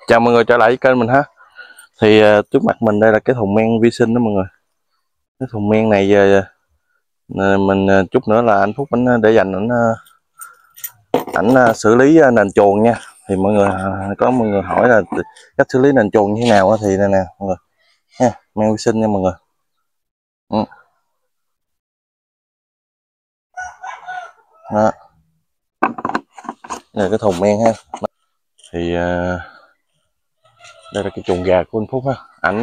Chào mọi người trở lại với kênh mình ha. Thì trước mặt mình đây là cái thùng men vi sinh đó mọi người. Cái thùng men này mình chút nữa là anh Phúc anh để dành ảnh xử lý nền chuồng nha. Thì mọi người mọi người hỏi là cách xử lý nền chuồng như thế nào thì đây nè mọi người ha, men vi sinh nha mọi người. Đó. Đây là cái thùng men ha. Thì đây là cái chuồng gà của anh Phúc ha. Ảnh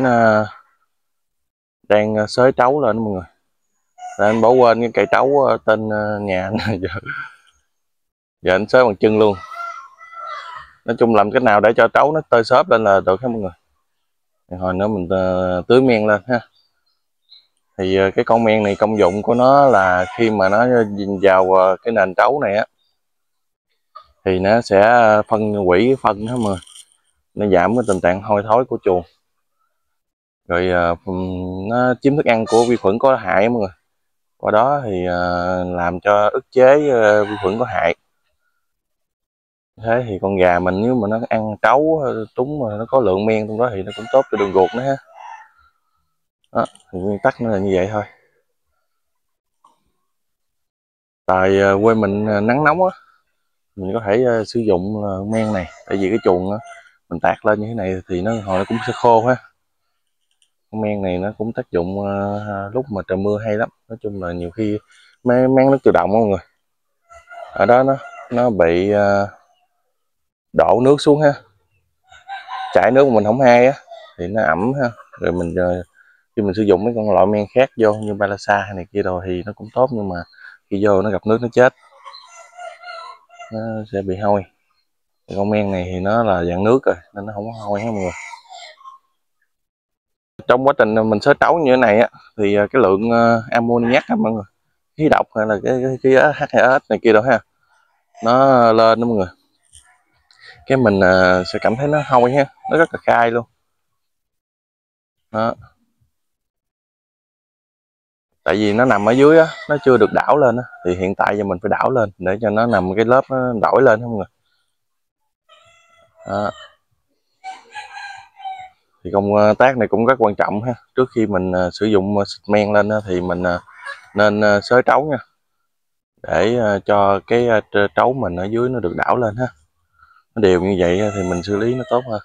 đang xới trấu lên đó mọi người. Rồi anh bỏ quên cái cây trấu tên nhà anh giờ anh xới bằng chân luôn. Nói chung làm cách nào để cho trấu nó tơi xốp lên là được hết mọi người. Thì hồi nữa mình tưới men lên ha. Thì cái con men này công dụng của nó là khi mà nó vào cái nền trấu này á thì nó sẽ phân hủy phân đó mà nó giảm cái tình trạng hôi thối của chuồng, rồi nó chiếm thức ăn của vi khuẩn có hại mọi người, qua đó thì làm cho ức chế vi khuẩn có hại. Thế thì con gà mình nếu mà nó ăn trấu trúng mà nó có lượng men trong đó thì nó cũng tốt cho đường ruột nữa ha. Đó, thì nguyên tắc nó là như vậy thôi. Tại quê mình nắng nóng á, mình có thể sử dụng men này, tại vì cái chuồng mình tạt lên như thế này thì nó hồi nó cũng sẽ khô ha. Con men này nó cũng tác dụng lúc mà trời mưa hay lắm. Nói chung là nhiều khi men nước tự động mọi người, ở đó nó bị đổ nước xuống ha, chảy nước mà mình không hay á thì nó ẩm ha, rồi mình khi mình sử dụng mấy con loại men khác vô như Balasa hay này kia rồi thì nó cũng tốt, nhưng mà khi vô nó gặp nước nó chết, nó sẽ bị hôi. Thì con men này thì nó là dạng nước rồi nên nó không có hôi hết mọi người. Trong quá trình mình xới trấu như thế này á thì cái lượng ammoniac á mọi người, khí độc hay là cái H2S này kia đâu ha, nó lên đó mọi người, cái mình sẽ cảm thấy nó hôi ha, nó rất là khai luôn đó. Tại vì nó nằm ở dưới á, nó chưa được đảo lên á, thì hiện tại giờ mình phải đảo lên để cho nó nằm cái lớp nó đổi lên không mọi người đó. Thì công tác này cũng rất quan trọng ha. Trước khi mình sử dụng xịt men lên thì mình nên xới trấu nha, để cho cái trấu mình ở dưới nó được đảo lên ha, nó đều như vậy thì mình xử lý nó tốt hơn.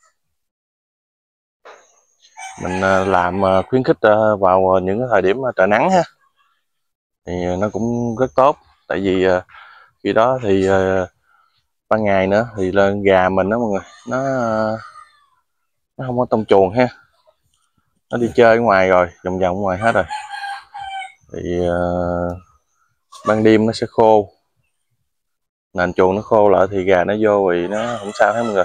Mình làm khuyến khích vào những cái thời điểm trời nắng ha, thì nó cũng rất tốt. Tại vì khi đó thì ban ngày nữa thì lên gà mình đó mọi người, nó không có trong chuồng ha, nó đi chơi ở ngoài rồi, vòng vòng ngoài hết rồi, thì ban đêm nó sẽ khô, nền chuồng nó khô lại thì gà nó vô thì nó không sao hết mọi người.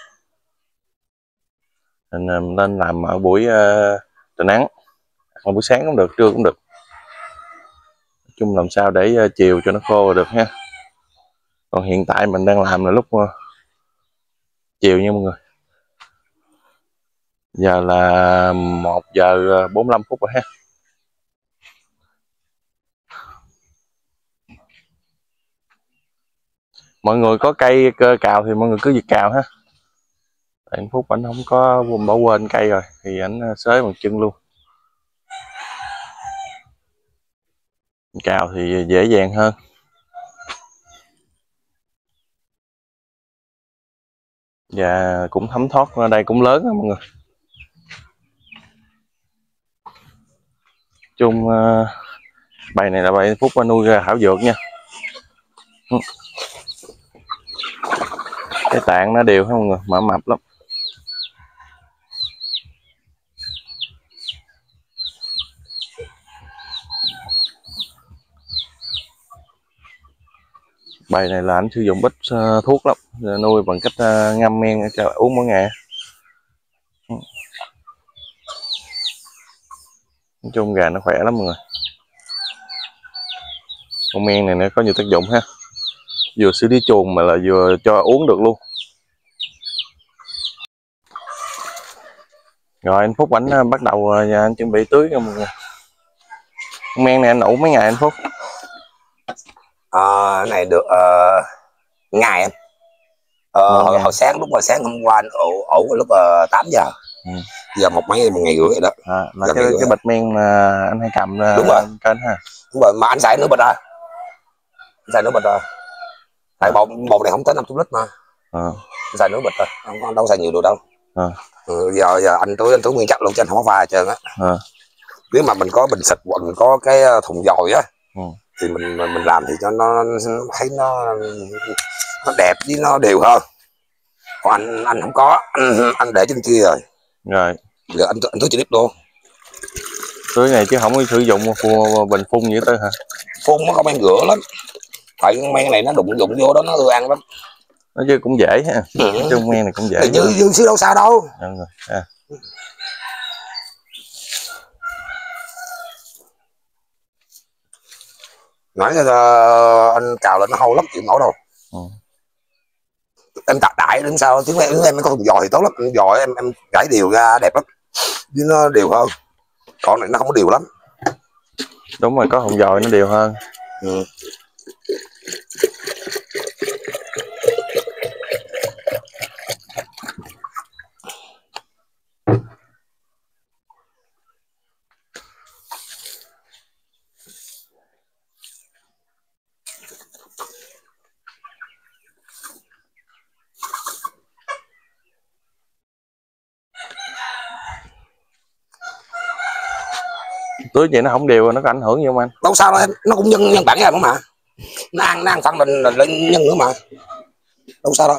Mình nên làm ở buổi trời nắng, hoặc buổi sáng cũng được, trưa cũng được, nói chung làm sao để chiều cho nó khô được ha. Còn hiện tại mình đang làm là lúc chiều nha mọi người, giờ là 1 giờ 45 phút rồi ha. Mọi người có cây cơ cào thì mọi người cứ việc cào ha. Tại anh Phúc anh không có bỏ quên cây rồi thì anh xới bằng chân luôn, cào thì dễ dàng hơn. Và cũng thấm thoát ở đây cũng lớn đó mọi người. Chung bài này là bài anh Phúc nuôi ra thảo dược nha. Cái tạng nó đều hết mọi người, mà mập lắm. Bài này là anh sử dụng ít thuốc lắm, nuôi bằng cách ngâm men cho uống mỗi ngày. Nói chung gà nó khỏe lắm mọi người. Con men này nó có nhiều tác dụng ha, vừa xử lý chuồng mà là vừa cho uống được luôn. Rồi anh Phúc ảnh bắt đầu anh chuẩn bị tưới cho mọi người. Con men này anh ủ mấy ngày anh Phúc? Cái này được ngày anh. 10.000. Hồi sáng, lúc mà sáng hôm qua anh ổ lúc 8 giờ. Giờ một ngày rưỡi rồi đó. Là cái bịch men mà anh hay cầm đúng rồi trên ha. Đúng rồi, mà anh xài nửa bịch rồi. Tại bột này không tới 50 lít mà. Anh xài nửa bịch rồi, không đâu xài nhiều đồ đâu. Giờ anh túi nguyên chắc luôn chứ anh không có pha hết trơn á. Nếu mà mình có bình xịt hoặc mình có cái thùng dồi á, thì mình làm thì cho nó thấy nó đẹp với nó đều hơn. Còn anh không có, anh để trên kia rồi. Giờ anh tưới trực tiếp luôn. Tưới này chứ không có sử dụng bình phun vậy tới hả? Phun nó không men rửa lắm. Tại men này nó đụng vô đó nó ưa ăn lắm. Nó chứ cũng dễ ha. Chứ men này cũng dễ. Dư xíu đâu sao đâu. Nãy anh cào lên nó hôi lắm, chịu nổi đâu. Em tạt đại đứng sao chứ em có thùng dòi thì tốt lắm. Dòi em gãy đều ra đẹp lắm, chứ nó đều hơn. Còn này nó không có đều lắm. Đúng rồi, có thùng dòi nó đều hơn. Tưới vậy nó không đều, nó có ảnh hưởng gì không anh? Đâu sao đâu em, nó cũng nhân bản ra mà. Nó ăn phân lên nhân nữa mà. Đâu sao đâu.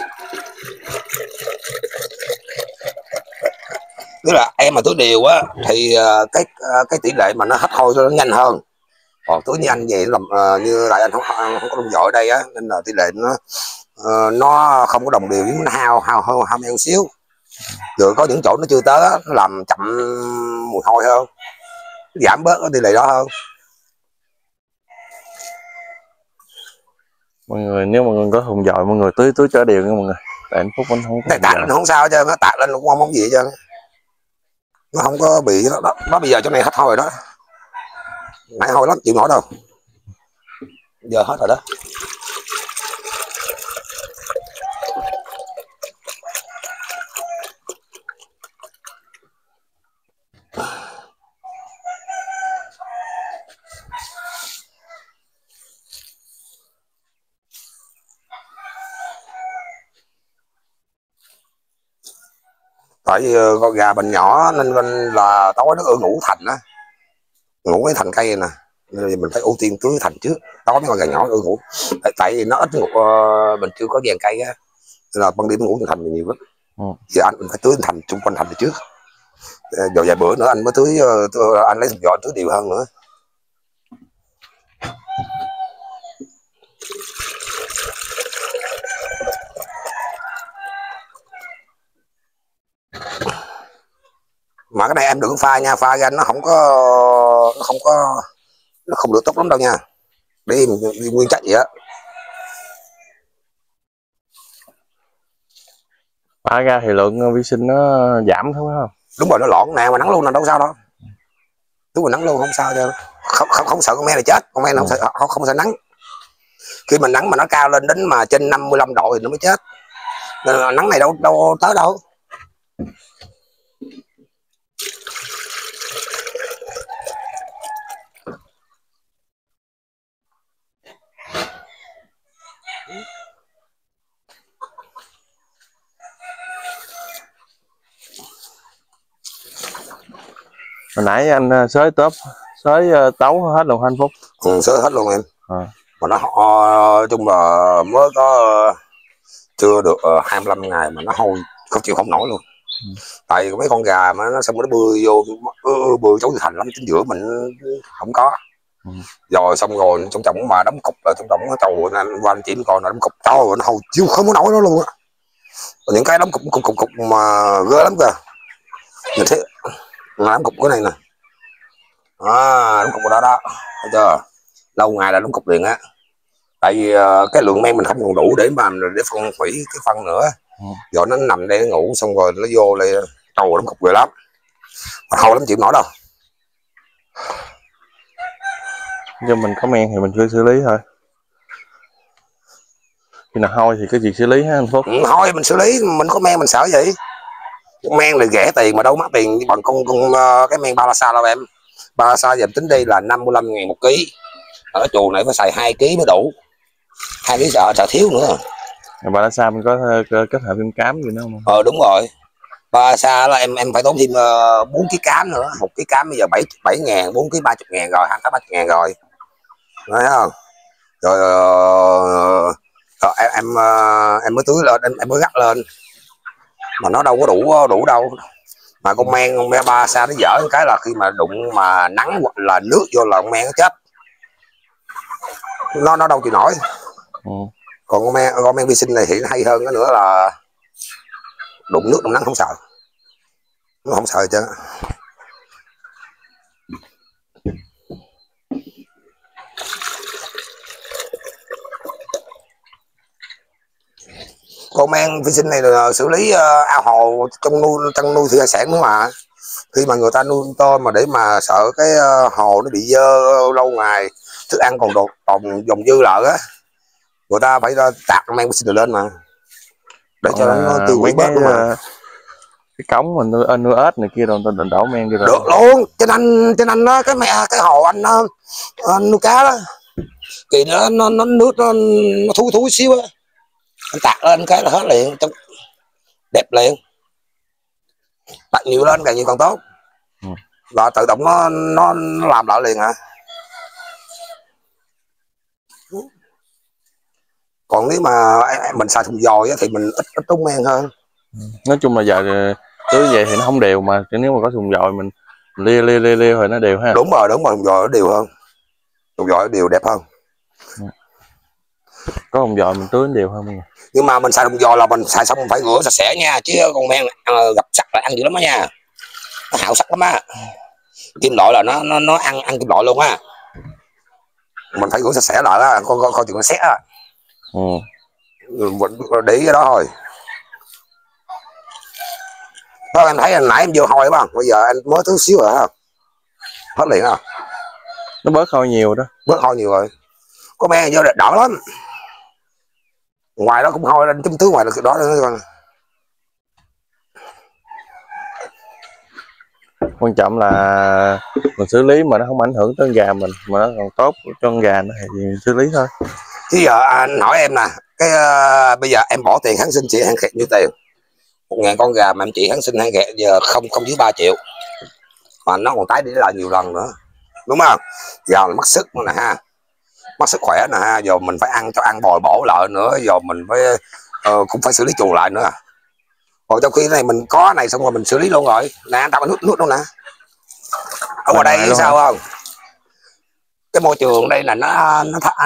Tức là em mà tưới đều á thì cái tỷ lệ mà nó hấp hôi nó nhanh hơn. Còn tưới như anh vậy làm như lại anh không có đồng dội ở đây á, nên là tỷ lệ nó không có đồng đều, với nó hao men xíu. Rồi có những chỗ nó chưa tới á, nó làm chậm mùi hôi hơn, giảm bớt cái tỷ lệ đó hơn. Mọi người nếu mọi người có thùng dòi mọi người tưới cho đều nha mọi người. Tại anh Phúc anh không có tạt lên không sao hết trơn, nó tạt lên cũng không có gì hết trơn, nó không có bị nó bây giờ chỗ này hết hôi rồi đó. Nãy hôi lắm chịu nổi đâu, giờ hết rồi đó. Tại vì con gà mình nhỏ nên là tối nó ngủ thành á, ngủ cái thành cây này nè, nên mình phải ưu tiên tưới thành trước. Tối mấy con gà nhỏ ngủ, tại vì nó ít ngủ, mình chưa có dàn cây á, nên là ban đêm nó ngủ thành nhiều lắm. Thì anh phải tưới thành xung quanh thành trước, rồi vài bữa nữa anh mới tưới, anh lấy thùng giò tưới đều hơn nữa. Mà cái này em đừng pha nha, pha ra nó không được tốt lắm đâu nha, đi nguyên chất vậy á. Pha ra thì lượng vi sinh nó giảm thôi phải không? Đúng rồi, nó loãng nè, mà nắng luôn là đâu sao đâu. Đúng rồi, nắng luôn không sao chứ, không sợ con me này chết, con me nó không sợ nắng. Khi mà nắng mà nó cao lên đến mà trên 55 độ thì nó mới chết, nên là nắng này đâu tới đâu. Hồi nãy anh xới tấu hết luôn anh Phúc? Xới hết luôn em. Mà nó chung là mới có chưa được 25 ngày mà nó hôi không chịu không nổi luôn. Tại mấy con gà mà nó xong nó bươi vô, bươi chấu thành lắm, chính giữa mình không có. Rồi xong rồi trong trọng mà đóng cục là trong trọng nó trầu anh qua anh chỉ còn là đóng cục to rồi, nó hôi chịu không có nổi nó luôn á. Những cái đóng cục mà ghê lắm kìa. Nhìn thấy đóng cục cái này nè, đóng cục đó đó, thấy chưa, lâu ngày là đóng cục liền á. Tại vì cái lượng men mình không còn đủ để phân hủy cái phân nữa, rồi nó nằm đây nó ngủ xong rồi nó vô lại trầu đóng cục ghê lắm, mà hôi lắm chịu nổi đâu. Nhưng mình có men thì mình cứ xử lý thôi. Khi nào hôi thì cái việc xử lý ha anh Phúc? Hôi mình xử lý, mình có men mình sợ vậy. Men thì rẻ tiền mà đâu mắc tiền bằng con cái men Balasa đâu em. Balasa giờ tính đây là 55.000 một ký. Ở chuồng này phải xài 2 ký mới đủ. 2 ký sợ thiếu nữa. Balasa mình có kết hợp thêm cám gì nữa không? Đúng rồi. Balasa là em phải tốn thêm 4 ký cám nữa. 1 ký cám bây giờ 7.000, 4 ký 30.000 rồi, 30.000 rồi. Thấy không? Rồi em mới tưới lên, em mới gắt lên. Mà nó đâu có đủ đâu. Mà con men Balasa nó dở cái là khi mà đụng mà nắng hoặc là nước vô là con men nó chết. Nó đâu chịu nổi. Còn con men vi sinh này thì nó hay hơn nữa là đụng nước đụng nắng không sợ. Nó không sợ chứ. Con men vi sinh này là xử lý ao hồ trong nuôi thủy hải sản nữa mà. Khi mà người ta nuôi tôm mà để mà sợ cái hồ nó bị dơ lâu ngày, thức ăn còn dòng dư lại á, người ta phải tạt men vi sinh lên mà để cho nó tiêu hủy bớt luôn mà. Cái cống mình nuôi ếch này kia rồi mình đổ men kia rồi được luôn. Trên anh đó cái hồ anh nuôi cá đó thì nó nước nó thúi xíu á, anh tạt lên cái là hết liền, đẹp liền. Tạt nhiều lên càng nhiều càng tốt. Là tự động nó làm lại liền hả. Còn nếu mà mình xài thùng dòi thì mình ít tốn men hơn. Nói chung là giờ tưới vậy thì nó không đều, mà nếu mà có thùng dòi mình lia rồi nó đều ha. Đúng rồi thùng dòi nó đều hơn, thùng dòi nó đều đẹp hơn. Có thùng dòi mình tưới đều hơn. Nhưng mà mình xài thùng dòi là mình xài xong mình phải rửa sạch sẽ nha, chứ con men gặp sắt là ăn dữ lắm đó nha, nó hao sắt lắm á. Kim loại là nó ăn kim loại luôn á, mình phải rửa sạch sẽ lại á, coi chừng nó xét á. Để ý cái đó thôi. Đó, em thấy hồi nãy em vô hôi không, bây giờ anh mới tưới xíu rồi không, hết liền à. Nó bớt hôi nhiều đó, bớt hôi nhiều rồi. Có men vô đỡ lắm, ngoài đó cũng hôi lên tưới ngoài được đó nữa. Quan trọng là mình xử lý mà nó không ảnh hưởng tới gà mình, mà nó còn tốt cho con gà nó thì xử lý thôi. Chứ giờ anh hỏi em nè, cái bây giờ em bỏ tiền kháng sinh chị ăn khẹt nhiêu tiền? 1.000 con gà mà em chị kháng sinh ăn khẹt giờ không dưới 3 triệu, mà nó còn tái đi lại nhiều lần nữa, đúng không? Giờ mất sức nè ha, mất sức khỏe nè ha, giờ mình phải ăn bồi bổ lại nữa, giờ mình phải cũng phải xử lý chuồng lại nữa. Còn trong khi này mình có này xong rồi mình xử lý luôn rồi nè, anh tao nuốt luôn nè. Ở ngoài đây sao không, cái môi trường đây là nó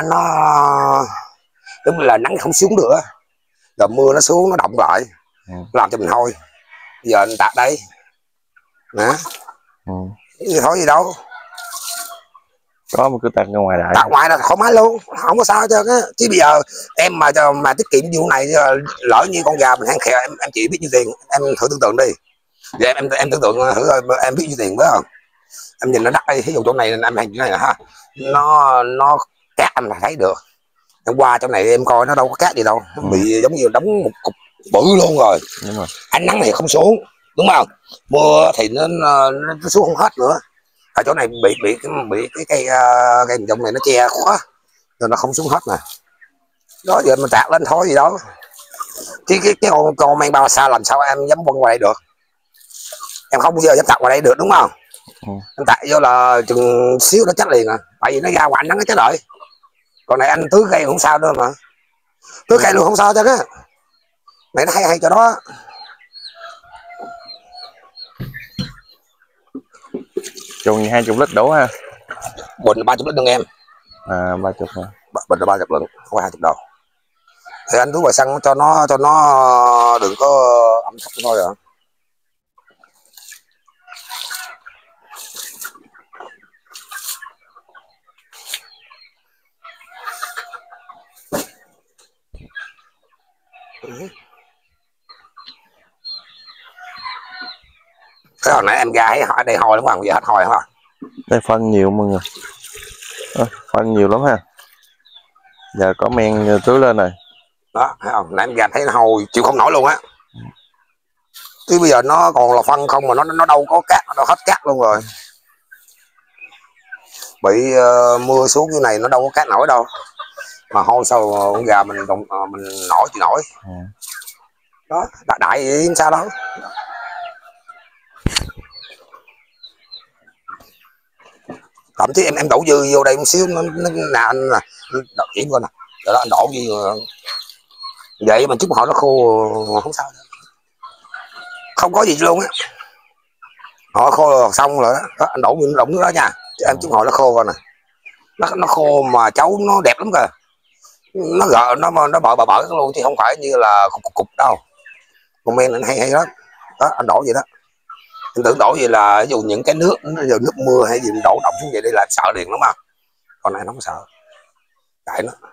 giống như là nắng không xuống được, rồi mưa nó xuống nó động lại, làm cho mình hôi. Giờ anh tạt đây nè, thôi gì đâu, có một cái tạt ra ngoài lại, tạt ngoài là thoải mái luôn, không có sao chứ. Chứ bây giờ em mà tiết kiệm vụ này, lỡ như con gà mình ăn khẹo em chỉ biết nhiêu tiền, em thử tưởng tượng đi. Vậy em tưởng tượng thử em biết nhiêu tiền phải không? Em nhìn nó đắt đi, ví dụ chỗ này em hàng chỗ này là ha, nó cát em là thấy được. Em qua chỗ này em coi nó đâu có cát gì đâu, nó bị giống như đóng một cục bự luôn rồi. Ánh nắng thì không xuống, đúng không? Mưa thì nó xuống không hết nữa. Ở chỗ này bị cái cây trong này nó che khóa rồi nó không xuống hết nè. Đó giờ mình tạt lên thôi gì đó. Chứ cái con men Balasa làm sao em dám băng ngoài đây được? Em không bao giờ dám tạt ngoài đây được, đúng không? Anh tạt vô là chừng xíu nó chết liền à, tại vì nó ra ngoài nắng nó chết rồi. Còn này anh tưới cây không sao đâu mà, tưới cây luôn không sao chứ á. Này nó hay cho đó. Chuồng 20 lít đủ ha. Bình là 30 lít đừng em. 30 hả? Bình là 30 lít, không có 20 đâu. Thì anh tưới ngoài xăng cho nó đừng có ẩm thấp thôi à. Cái hồi nãy em ra ở đây hôi lắm không? Giờ hết hôi không? Đây phân nhiều mọi người, phân nhiều lắm ha. Giờ có men tưới lên rồi. Đó thấy không, nãy em gà thấy nó hôi chịu không nổi luôn á. Chứ bây giờ nó còn là phân không mà nó đâu có cát, nó đâu hết cát luôn rồi. Bị mưa xuống như này nó đâu có cát nổi đâu, mà hôi sao con gà mình nổi thì nổi. Đó đại vậy sao đâu. Thậm chí em đổ dư vô đây một xíu nó nè anh nè, chỉ coi nè, đó anh đổ dư vậy mình chút họ nó khô không sao, không có gì luôn á. Họ khô rồi, xong rồi đó, anh đổ đụng đó nha, em chút họ nó khô coi nè, nó khô mà cháu nó đẹp lắm kìa, nó gợ nó bợ luôn chứ không phải như là cục đâu. Con men anh hay lắm đó, anh đổ vậy đó. Anh tưởng đổ vậy là ví dụ những cái nước giờ nước mưa hay gì đổ đọng xuống vậy đây là sợ liền lắm mà, con này nó không sợ, tại nó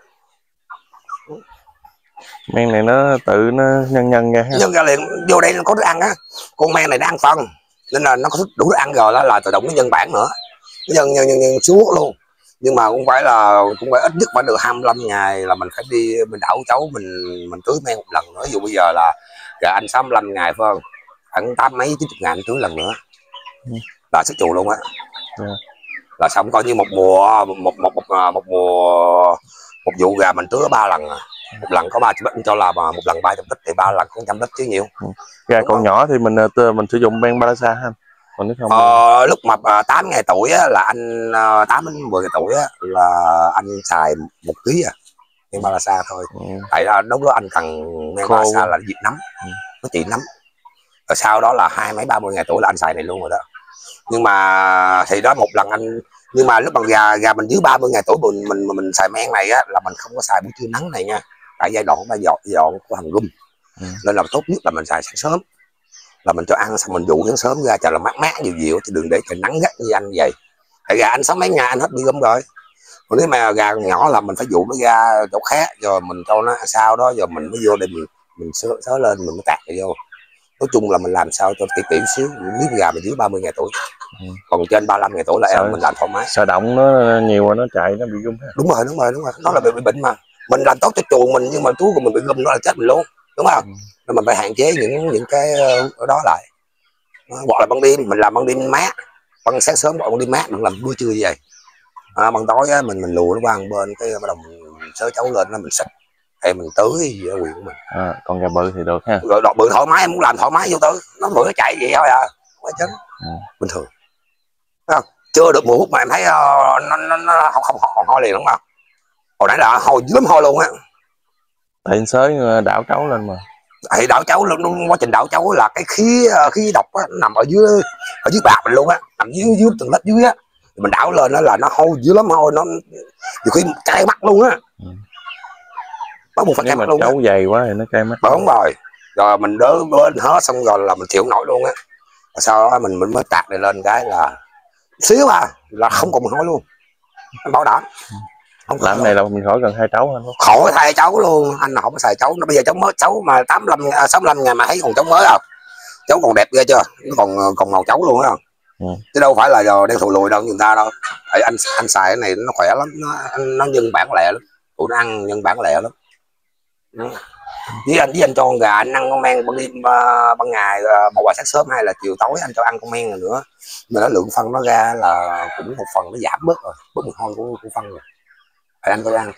men này nó tự nó nhân ra liền vô đây nó có thức ăn á. Con men này nó ăn phân nên là nó có đủ thức ăn rồi, đó là tự động nó nhân bản nữa, nhân suốt luôn. Nhưng mà cũng phải ít nhất phải được 25 ngày là mình phải đi mình đảo cháu mình tưới men một lần nữa. Ví dụ bây giờ là gà anh 65 ngày phải không, khoảng 80 mấy 90 ngàn tưới lần nữa là sức chù luôn á. Là xong coi như một vụ gà mình tưới 3 lần, một lần có 300 lít cho là một lần 300 lít thì 3 lần 100 lít chứ nhiều. Gà còn nhỏ thì mình sử dụng men Balasa ha. Còn nếu không lúc mà 8 ngày tuổi á, là anh 8 đến 10 ngày tuổi á, là anh xài 1 kg men Balasa thôi. Tại ra lúc đó anh cần men Balasa là diệt nấm, nó trị nấm. Rồi sau đó là 20 mấy 30 ngày tuổi là anh xài này luôn rồi đó. Nhưng mà thì đó một lần anh, nhưng mà lúc bằng gà mình dưới 30 ngày tuổi mình xài men này á là mình không có xài buổi trưa nắng này nha, tại giai đoạn dọn của thằng gum. Nên là tốt nhất là mình xài sáng sớm, là mình cho ăn xong mình dụ sáng sớm ra cho là mát dịu chứ đừng để trời nắng gắt như anh vậy. Tại gà anh 6 mấy ngày anh hết bị gum rồi. Còn nếu mà gà nhỏ là mình phải dụ nó ra chỗ khác rồi mình cho nó sau đó rồi mình mới vô đây mình sớ lên mình mới tạt vô. Nói chung là mình làm sao cho tiểu xíu, nếu gà mình dưới 30 ngày tuổi. Còn trên 35 ngày tuổi là em mình làm thoải mái. Sợ động nó nhiều nó chạy nó bị gum. Đúng rồi. Nó là bị bệnh mà. Mình làm tốt cho chuồng mình nhưng mà thú của mình bị gum nó là chết mình luôn, đúng không? Nên mình phải hạn chế những cái ở đó lại. Hoặc là ban đêm mình làm ban đêm mát, ban sáng sớm ban đêm mát, đừng làm buổi trưa như vậy. Ban tối á, mình lùa nó qua một bên cái bắt đầu mình sớ cháu lên nó mình xịt hay mình tưới gì ở quyền của mình. Còn gà bự thì được ha. Rồi đọt bự thoải mái, em muốn làm thoải mái vô tưới nó bự nó chạy vậy thôi à, không phải chết. Bình thường. Không? Chưa được 10 phút mà em thấy nó không hôi liền đúng không? Hồi nãy là hôi dữ lắm hôi luôn á. Tại sới đảo cháu lên mà. Thì đảo cháu luôn, quá trình đảo cháu là cái khí độc á, nằm ở dưới bạc mình luôn á, nằm dưới từng lớp dưới á. Mình đảo lên đó là nó hôi dữ lắm, hôi nó nhiều khi cay mắt luôn á. Bắt buộc phải cay mắt luôn. Cháu dày quá thì nó cay mắt. Đúng rồi. Rồi mình đỡ bên hết xong rồi là mình chịu nổi luôn á. Sau đó mình mới tạt này lên cái là xíu là không còn hôi luôn, anh bảo đảm. Không làm này là mình khỏi cần 2 cháu anh. Khỏi 2 cháu luôn, anh không có xài cháu. Nó bây giờ cháu mới cháu mà 65 ngày mà thấy còn cháu mới không, cháu còn đẹp ghê chưa, nó còn màu cháu luôn á. Chứ đâu phải là giờ đen thù lùi đâu người ta đâu. Tại anh xài cái này nó khỏe lắm, nó nhân bản lẹ lắm, tụi nó ăn nhân bản lẹ lắm. Với anh cho con gà anh ăn con men ban đêm ban ngày, một là sáng sớm hay là chiều tối anh cho ăn con men nữa, mà nó lượng phân nó ra là cũng một phần nó giảm bớt rồi, bớt mùi hôi của phân rồi. Thì anh có ăn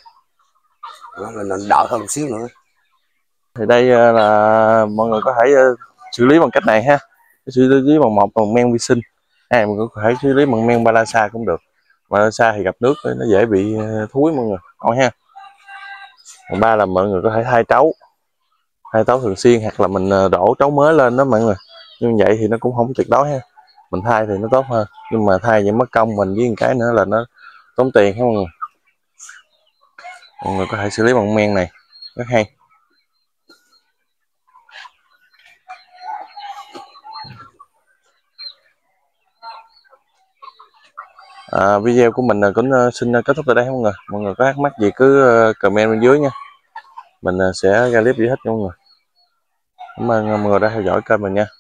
nó đỡ hơn một xíu nữa. Thì đây là mọi người có thể xử lý bằng cách này ha, xử lý bằng men vi sinh, hay mình có thể xử lý bằng men Balasa cũng được. Balasa thì gặp nước nó dễ bị thúi mọi người coi ha. Còn 3 là mọi người có thể thay cháu thường xuyên, hoặc là mình đổ cháu mới lên đó mọi người. Nhưng vậy thì nó cũng không tuyệt đối ha, mình thay thì nó tốt hơn, nhưng mà thay vậy mất công mình, với một cái nữa là nó tốn tiền ha mọi người. Mọi người có thể xử lý bằng men này rất hay. Video của mình cũng xin kết thúc tại đây mọi người. Mọi người có thắc mắc gì cứ comment bên dưới nha, mình sẽ ra clip giải thích cho mọi người. Cảm ơn mọi người đã theo dõi kênh mình nha.